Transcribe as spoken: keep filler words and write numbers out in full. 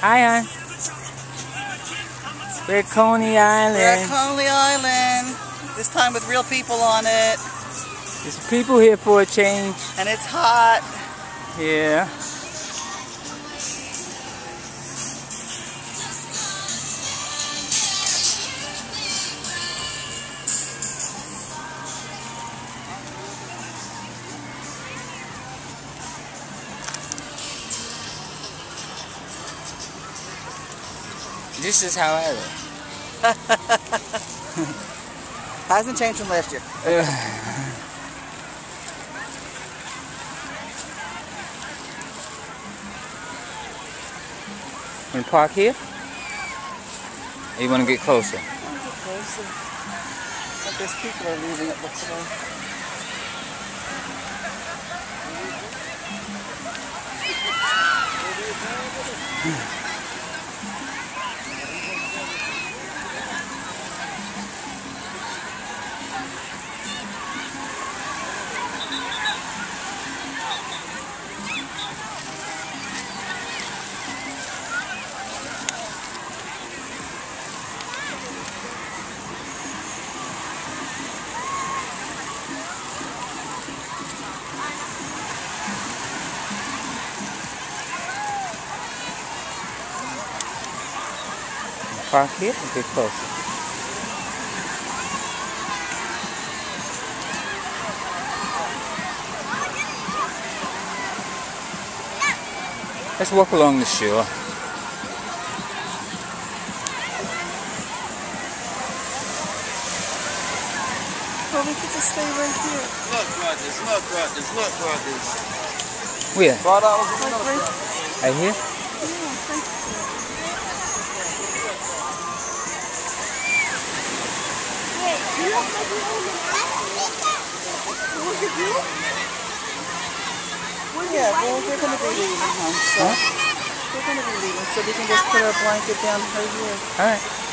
Hi, hon. We're at Coney Island. We're at Coney Island. This time with real people on it. There's people here for a change. And it's hot. Yeah. This is how I live. Hasn't changed from last year. Want to park here? Or you want to get closer? I want to get closer. I guess people are leaving, it looks like. Park here and get closer. Let's walk along the shore. Well, we could just stay right here. Look, brothers, look, brothers, look, brothers. Where? Right Right here? Yeah, well, we're going to be leaving, hon, so Huh? we're going to be leaving, so we can just put our blanket down right here. All right.